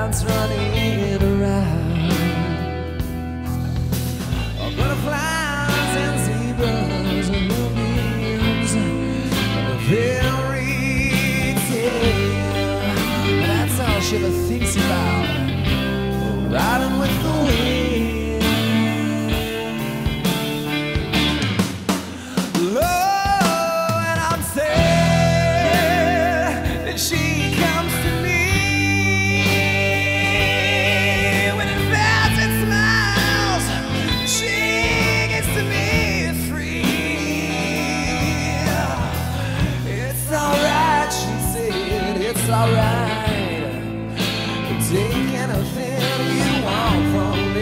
clouds running around. Butterflies and zebras and moonbeams and a fairy tale. That's all she ever thinks about, riding with the wind. Love, and I'm sad that she comes to me with invented smiles. She gets to be free. It's alright, she said, it's alright. Take anything you want from me.